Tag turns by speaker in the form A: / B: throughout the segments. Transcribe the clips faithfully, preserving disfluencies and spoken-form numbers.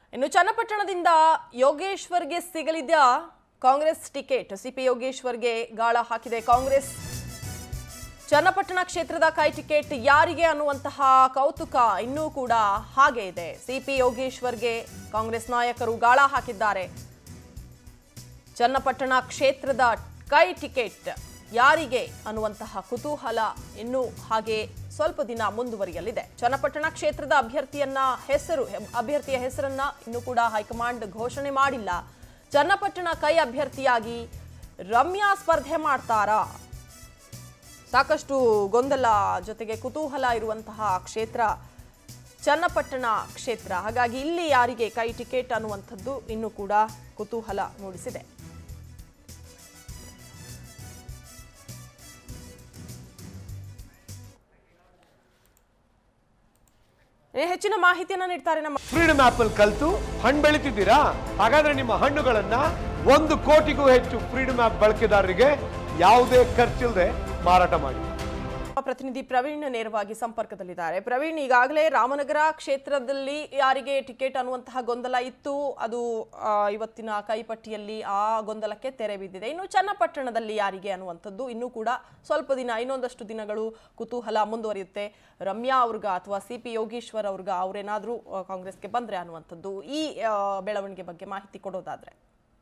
A: ಇನ್ನು ಚನ್ನಪಟ್ಟಣದಿಂದ ಯೋಗೇಶ್ವರ್ಗೆ ಸಿಗಲಿದ್ದ ಕಾಂಗ್ರೆಸ್ ಟಿಕೆಟ್ ಸಿಪಿ ಯೋಗೇಶ್ವರ್ಗೆ ಗಾಳ ಹಾಕಿದೆ ಕಾಂಗ್ರೆಸ್. ಚನ್ನಪಟ್ಟಣ ಕ್ಷೇತ್ರದ ಕೈ ಟಿಕೆಟ್ ಯಾರಿಗೆ ಅನ್ನುವಂತಹ ಕೌತುಕ ಇನ್ನೂ ಕೂಡ ಹಾಗೆ ಇದೆ. ಸಿಪಿ ಯೋಗೇಶ್ವರ್ಗೆ ಕಾಂಗ್ರೆಸ್ ನಾಯಕರು ಗಾಳ ಹಾಕಿದ್ದಾರೆ. ಚನ್ನಪಟ್ಟಣ ಕ್ಷೇತ್ರದ ಕೈ ಟಿಕೆಟ್ ಯಾರಿಗೆ ಅನ್ನುವಂತಹ ಕುತೂಹಲ ಇನ್ನೂ ಹಾಗೆ ಸ್ವಲ್ಪ ದಿನ ಮುಂದುವರಿಯಲಿದೆ. ಚನ್ನಪಟ್ಟಣ ಕ್ಷೇತ್ರದ ಅಭ್ಯರ್ಥಿಯನ್ನ ಹೆಸರು ಅಭ್ಯರ್ಥಿಯ ಹೆಸರನ್ನ ಇನ್ನೂ ಕೂಡ ಹೈಕಮಾಂಡ್ ಘೋಷಣೆ ಮಾಡಿಲ್ಲ. ಚನ್ನಪಟ್ಟಣ ಕೈ ಅಭ್ಯರ್ಥಿಯಾಗಿ ರಮ್ಯಾ ಸ್ಪರ್ಧೆ ಮಾಡ್ತಾರಾ? ಸಾಕಷ್ಟು ಗೊಂದಲ ಜೊತೆಗೆ ಕುತೂಹಲ ಇರುವಂತಹ ಕ್ಷೇತ್ರ ಚನ್ನಪಟ್ಟಣ ಕ್ಷೇತ್ರ. ಹಾಗಾಗಿ ಇಲ್ಲಿ ಯಾರಿಗೆ ಕೈ ಟಿಕೆಟ್ ಅನ್ನುವಂಥದ್ದು ಇನ್ನೂ ಕೂಡ ಕುತೂಹಲ ಮೂಡಿಸಿದೆ. ಹೆಚ್ಚಿನ ಮಾಹಿತಿಯನ್ನ ನೀಡ್ತಾರೆ ನಮ್ಮ
B: ಫ್ರೀಡಮ್ ಆಪ್ ಅಲ್ಲಿ ಕಲ್ತು ಹಣ್ಣು ಬೆಳಿತಿದ್ದೀರಾ? ಹಾಗಾದ್ರೆ ನಿಮ್ಮ ಹಣ್ಣುಗಳನ್ನ ಒಂದು ಕೋಟಿಗೂ ಹೆಚ್ಚು ಫ್ರೀಡಮ್ ಆಪ್ ಬಳಕೆದಾರರಿಗೆ ಯಾವುದೇ ಖರ್ಚಿಲ್ಲದೆ ಮಾರಾಟ ಮಾಡಿ.
A: ಪ್ರತಿನಿಧಿ ಪ್ರವೀಣ್ ನೇರವಾಗಿ ಸಂಪರ್ಕದಲ್ಲಿದ್ದಾರೆ. ಪ್ರವೀಣ್, ಈಗಾಗಲೇ ರಾಮನಗರ ಕ್ಷೇತ್ರದಲ್ಲಿ ಯಾರಿಗೆ ಟಿಕೆಟ್ ಅನ್ನುವಂತಹ ಗೊಂದಲ ಇತ್ತು, ಅದು ಇವತ್ತಿನ ಕೈಪಟ್ಟಿಯಲ್ಲಿ ಆ ಗೊಂದಲಕ್ಕೆ ತೆರೆ ಬಿದ್ದಿದೆ. ಇನ್ನು ಚನ್ನಪಟ್ಟಣದಲ್ಲಿ ಯಾರಿಗೆ ಅನ್ನುವಂಥದ್ದು ಇನ್ನೂ ಕೂಡ ಸ್ವಲ್ಪ ದಿನ, ಇನ್ನೊಂದಷ್ಟು ದಿನಗಳು ಕುತೂಹಲ ಮುಂದುವರಿಯುತ್ತೆ. ರಮ್ಯಾ ಅವ್ರಿಗ ಅಥವಾ ಸಿ ಪಿ ಯೋಗೇಶ್ವರ್ ಅವ್ರಿಗ ಅವ್ರೇನಾದ್ರೂ ಕಾಂಗ್ರೆಸ್ಗೆ ಬಂದ್ರೆ ಅನ್ನುವಂಥದ್ದು. ಈ ಬೆಳವಣಿಗೆ ಬಗ್ಗೆ ಮಾಹಿತಿ ಕೊಡೋದಾದ್ರೆ.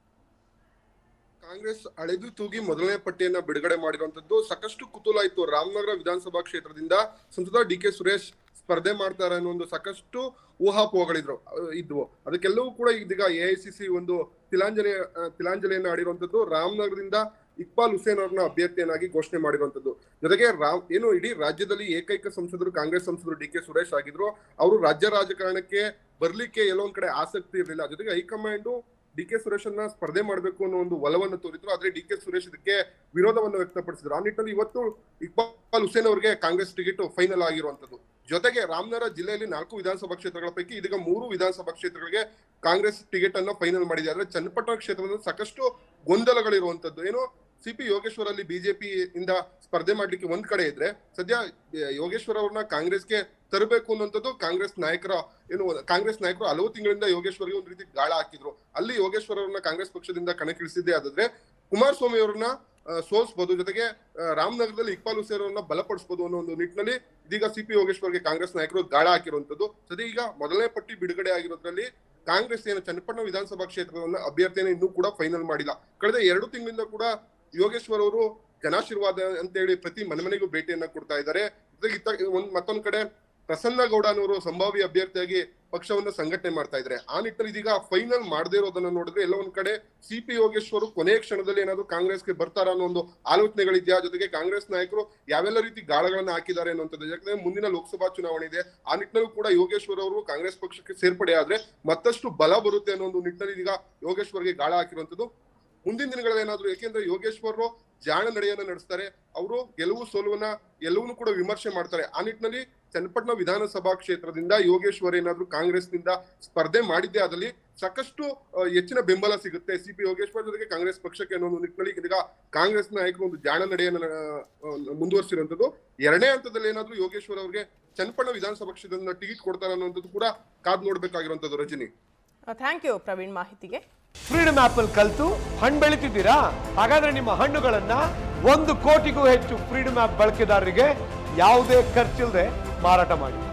C: ಕಾಂಗ್ರೆಸ್ ಅಳೆದು ತೂಗಿ ಮೊದಲನೇ ಪಟ್ಟಿಯನ್ನ ಬಿಡುಗಡೆ ಮಾಡಿರುವಂತದ್ದು ಸಾಕಷ್ಟು ಕುತೂಹಲ ಇತ್ತು. ರಾಮನಗರ ವಿಧಾನಸಭಾ ಕ್ಷೇತ್ರದಿಂದ ಸಂಸದ ಡಿ ಕೆ ಸುರೇಶ್ ಸ್ಪರ್ಧೆ ಮಾಡ್ತಾರೆ ಅನ್ನೋ ಒಂದು ಸಾಕಷ್ಟು ಊಹಾಪೋಹಗಳಿದ್ರು ಇದ್ವು. ಅದಕ್ಕೆಲ್ಲವೂ ಕೂಡ ಇದೀಗ ಎ ಐ ಸಿ ಸಿ ಒಂದು ತಿಲಾಂಜಲಿ ತಿಲಾಂಜಲಿಯನ್ನ ಆಡಿರುವಂತದ್ದು. ರಾಮನಗರದಿಂದ ಇಕ್ಬಾಲ್ ಹುಸೇನ್ ಅವ್ರನ್ನ ಅಭ್ಯರ್ಥಿಯನ್ನಾಗಿ ಘೋಷಣೆ ಮಾಡಿರುವಂತದ್ದು. ಜೊತೆಗೆ ರಾಮ್ ಏನು ಇಡೀ ರಾಜ್ಯದಲ್ಲಿ ಏಕೈಕ ಸಂಸದರು ಕಾಂಗ್ರೆಸ್ ಸಂಸದರು ಡಿ ಕೆ ಸುರೇಶ್ ಆಗಿದ್ರು. ಅವರು ರಾಜ್ಯ ರಾಜಕಾರಣಕ್ಕೆ ಬರ್ಲಿಕ್ಕೆ ಎಲ್ಲೊಂದ್ ಕಡೆ ಆಸಕ್ತಿ ಇರಲಿಲ್ಲ. ಜೊತೆಗೆ ಹೈಕಮಾಂಡ್ ಡಿ ಕೆ ಸುರೇಶ್ ಅನ್ನ ಸ್ಪರ್ಧೆ ಮಾಡಬೇಕು ಅನ್ನೋ ಒಂದು ಒಲವನ್ನು ತೋರಿದ್ರು. ಆದ್ರೆ ಡಿ ಕೆ ಸುರೇಶ್ ಇದಕ್ಕೆ ವಿರೋಧವನ್ನು ವ್ಯಕ್ತಪಡಿಸಿದ್ರು. ಆ ನಿಟ್ಟಿನಲ್ಲಿ ಇವತ್ತು ಇಕ್ಬಾಲ್ ಹುಸೇನ್ ಅವರಿಗೆ ಕಾಂಗ್ರೆಸ್ ಟಿಕೆಟ್ ಫೈನಲ್ ಆಗಿರುವಂತದ್ದು. ಜೊತೆಗೆ ರಾಮನಗರ ಜಿಲ್ಲೆಯಲ್ಲಿ ನಾಲ್ಕು ವಿಧಾನಸಭಾ ಕ್ಷೇತ್ರಗಳ ಪೈಕಿ ಇದೀಗ ಮೂರು ವಿಧಾನಸಭಾ ಕ್ಷೇತ್ರಗಳಿಗೆ ಕಾಂಗ್ರೆಸ್ ಟಿಕೆಟ್ ಅನ್ನ ಫೈನಲ್ ಮಾಡಿದೆ. ಆದ್ರೆ ಚನ್ನಪಟ್ಟಣ ಕ್ಷೇತ್ರದಲ್ಲಿ ಸಾಕಷ್ಟು ಗೊಂದಲಗಳಿರುವಂತದ್ದು. ಏನು ಸಿ ಪಿ ಯೋಗೇಶ್ವರ್ ಅಲ್ಲಿ ಬಿಜೆಪಿ ಇಂದ ಸ್ಪರ್ಧೆ ಮಾಡ್ಲಿಕ್ಕೆ ಒಂದ್ ಕಡೆ ಇದ್ರೆ, ಸದ್ಯ ಯೋಗೇಶ್ವರ್ ಅವ್ರನ್ನ ಕಾಂಗ್ರೆಸ್ಗೆ ತರಬೇಕು ಅನ್ನೋಂಥದ್ದು ಕಾಂಗ್ರೆಸ್ ನಾಯಕರ ಏನು ಕಾಂಗ್ರೆಸ್ ನಾಯಕರು ಹಲವು ತಿಂಗಳಿಂದ ಯೋಗೇಶ್ವರ್ಗೆ ಒಂದ್ ರೀತಿ ಗಾಳ ಹಾಕಿದ್ರು. ಅಲ್ಲಿ ಯೋಗೇಶ್ವರ್ ಅವ್ರನ್ನ ಕಾಂಗ್ರೆಸ್ ಪಕ್ಷದಿಂದ ಕಣಕ್ಕಿಳಿಸಿದ್ದೆ ಆದ್ರೆ ಕುಮಾರಸ್ವಾಮಿ ಅವ್ರನ್ನ ಸೋಲ್ಸ್ಬೋದು. ಜೊತೆಗೆ ರಾಮನಗರದಲ್ಲಿ ಇಕ್ಬಾಲ್ ಹುಸೇನ್ ಅವ್ರನ್ನ ಬಲಪಡಿಸಬಹುದು ಅನ್ನೋ ಒಂದು ನಿಟ್ಟಿನಲ್ಲಿ ಇದೀಗ ಸಿ ಪಿ ಯೋಗೇಶ್ವರ್ಗೆ ಕಾಂಗ್ರೆಸ್ ನಾಯಕರು ಗಾಳ ಹಾಕಿರುವಂತದ್ದು. ಸದ್ಯ ಈಗ ಮೊದಲನೇ ಪಟ್ಟಿ ಬಿಡುಗಡೆ ಆಗಿರೋದ್ರಲ್ಲಿ ಕಾಂಗ್ರೆಸ್ ಏನು ಚನ್ನಪಟ್ಟಣ ವಿಧಾನಸಭಾ ಕ್ಷೇತ್ರವನ್ನ ಅಭ್ಯರ್ಥಿಯನ್ನು ಇನ್ನೂ ಕೂಡ ಫೈನಲ್ ಮಾಡಿಲ್ಲ. ಕಳೆದ ಎರಡು ತಿಂಗಳಿಂದ ಕೂಡ ಯೋಗೇಶ್ವರ್ ಅವರು ಜನಾಶೀರ್ವಾದ ಅಂತ ಹೇಳಿ ಪ್ರತಿ ಮನೆ ಮನೆಗೂ ಭೇಟಿಯನ್ನ ಕೊಡ್ತಾ ಇದ್ದಾರೆ. ಜೊತೆಗೆ ಒಂದ್ ಮತ್ತೊಂದ್ ಕಡೆ ಪ್ರಸನ್ನ ಗೌಡನವರು ಸಂಭಾವ್ಯ ಅಭ್ಯರ್ಥಿಯಾಗಿ ಪಕ್ಷವನ್ನ ಸಂಘಟನೆ ಮಾಡ್ತಾ ಇದ್ದಾರೆ. ಆ ನಿಟ್ಟಿನಲ್ಲಿ ಇದೀಗ ಫೈನಲ್ ಮಾಡದೇ ಇರೋದನ್ನ ನೋಡಿದ್ರೆ ಎಲ್ಲ ಒಂದ್ ಕಡೆ ಸಿ ಪಿ ಯೋಗೇಶ್ವರ್ ಕೊನೆಯ ಕ್ಷಣದಲ್ಲಿ ಏನಾದ್ರು ಕಾಂಗ್ರೆಸ್ಗೆ ಬರ್ತಾರ ಅನ್ನೋ ಒಂದು ಆಲೋಚನೆಗಳಿದ್ಯಾ? ಜೊತೆಗೆ ಕಾಂಗ್ರೆಸ್ ನಾಯಕರು ಯಾವೆಲ್ಲ ರೀತಿ ಗಾಳಗಳನ್ನ ಹಾಕಿದ್ದಾರೆ ಅನ್ನುವಂಥದ್ದು. ಯಾಕಂದ್ರೆ ಮುಂದಿನ ಲೋಕಸಭಾ ಚುನಾವಣೆ ಇದೆ. ಆ ನಿಟ್ಟಿನಲ್ಲೂ ಕೂಡ ಯೋಗೇಶ್ವರ್ ಅವರು ಕಾಂಗ್ರೆಸ್ ಪಕ್ಷಕ್ಕೆ ಸೇರ್ಪಡೆ ಆದ್ರೆ ಮತ್ತಷ್ಟು ಬಲ ಬರುತ್ತೆ ಅನ್ನೋ ಒಂದು ನಿಟ್ಟಿನಲ್ಲಿ ಇದೀಗ ಯೋಗೇಶ್ವರ್ಗೆ ಗಾಳ ಹಾಕಿರುವಂತದ್ದು. ಮುಂದಿನ ದಿನಗಳಲ್ಲಿ ಏನಾದ್ರು, ಯಾಕೆಂದ್ರೆ ಯೋಗೇಶ್ವರ್ ಜಾಣ ನಡೆಯನ್ನ ನಡೆಸ್ತಾರೆ. ಅವರು ಗೆಲುವು ಸೋಲುವನ್ನ ಎಲ್ಲವನ್ನೂ ಕೂಡ ವಿಮರ್ಶೆ ಮಾಡ್ತಾರೆ. ಆ ನಿಟ್ಟಿನಲ್ಲಿ ಚನ್ನಪಟ್ಟಣ ವಿಧಾನಸಭಾ ಕ್ಷೇತ್ರದಿಂದ ಯೋಗೇಶ್ವರ್ ಏನಾದ್ರು ಕಾಂಗ್ರೆಸ್ ನಿಂದ ಸ್ಪರ್ಧೆ ಮಾಡಿದ್ದೆ ಆದಲ್ಲಿ ಸಾಕಷ್ಟು ಹೆಚ್ಚಿನ ಬೆಂಬಲ ಸಿಗುತ್ತೆ ಸಿ ಪಿ ಯೋಗೇಶ್ವರ್ ಜೊತೆಗೆ ಕಾಂಗ್ರೆಸ್ ಪಕ್ಷಕ್ಕೆ ಅನ್ನೋ ಒಂದು ನಿಟ್ಟಿನಲ್ಲಿ ಈಗ ಕಾಂಗ್ರೆಸ್ ನಾಯಕರು ಒಂದು ಜಾಣ ನಡೆಯನ್ನ ಮುಂದುವರಿಸಿರುವಂತದ್ದು. ಎರಡನೇ ಹಂತದಲ್ಲಿ ಏನಾದ್ರು ಯೋಗೇಶ್ವರ್ ಅವ್ರಿಗೆ ಚನ್ನಪಟ್ಟಣ ವಿಧಾನಸಭಾ ಕ್ಷೇತ್ರದಿಂದ ಟಿಕೆಟ್ ಕೊಡ್ತಾರೆ ಅನ್ನೋಂಥದ್ದು ಕೂಡ ಕಾದ್ ನೋಡ್ಬೇಕಾಗಿರುವಂತದ್ದು. ರಜನಿ,
A: ಥ್ಯಾಂಕ್ ಯು ಪ್ರವೀಣ್ ಮಾಹಿತಿಗೆ.
B: ಫ್ರೀಡಮ್ ಆಪ್ ಅಲ್ಲಿ ಕಲ್ತು ಹಣ್ಣು ಬೆಳಿತಿದ್ದೀರಾ? ಹಾಗಾದ್ರೆ ನಿಮ್ಮ ಹಣ್ಣುಗಳನ್ನ ಒಂದು ಕೋಟಿಗೂ ಹೆಚ್ಚು ಫ್ರೀಡಮ್ ಆಪ್ ಬಳಕೆದಾರರಿಗೆ ಯಾವುದೇ ಖರ್ಚಿಲ್ಲದೆ ಮಾರಾಟ ಮಾಡಿ.